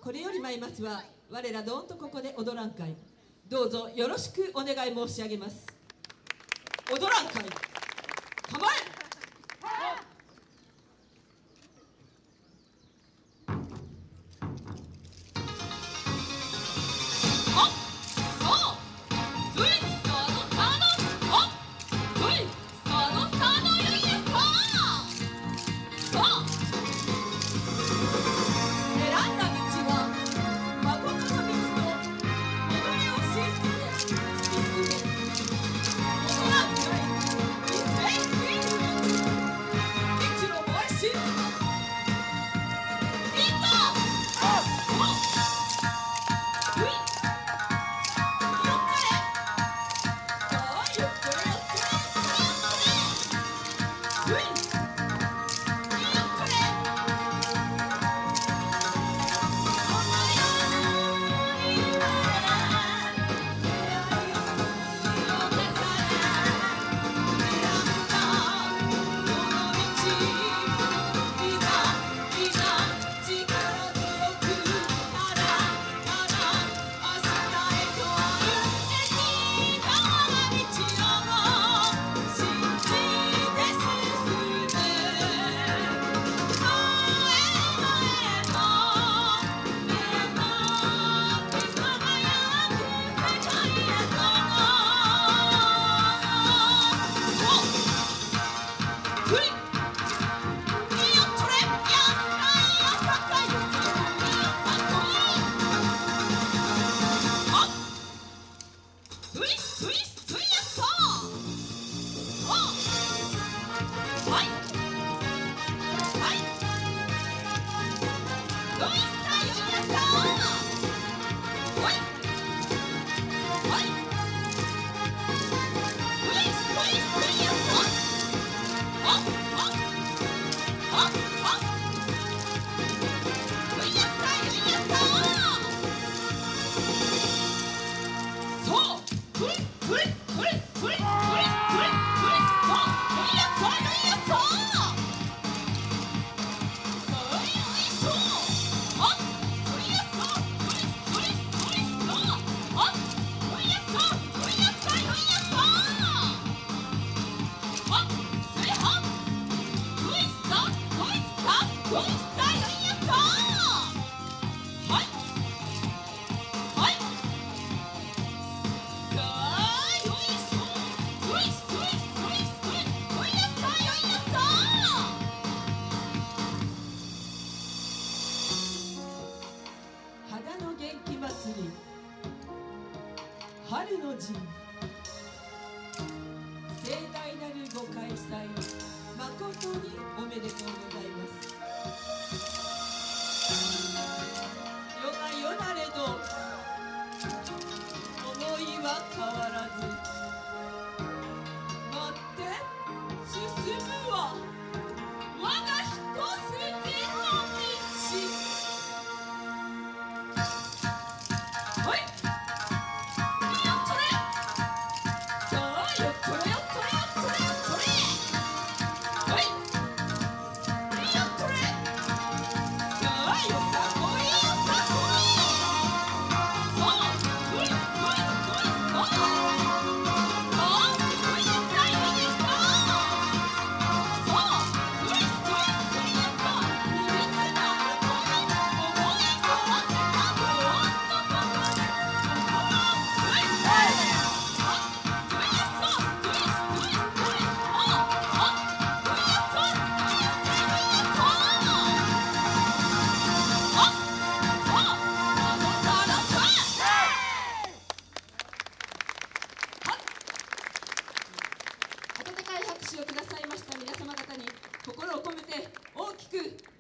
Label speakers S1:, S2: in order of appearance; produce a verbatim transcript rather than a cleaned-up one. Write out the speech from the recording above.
S1: これより参りますは我らどんとここで踊らん会、どうぞよろしくお願い申し上げます。踊らん会、構え。春の陣、盛大なるご開催、誠におめでとうございます。世が世なれど思いは変わらず、待って進むは我が一筋の道。拍手をくださいました皆様方に心を込めて大きく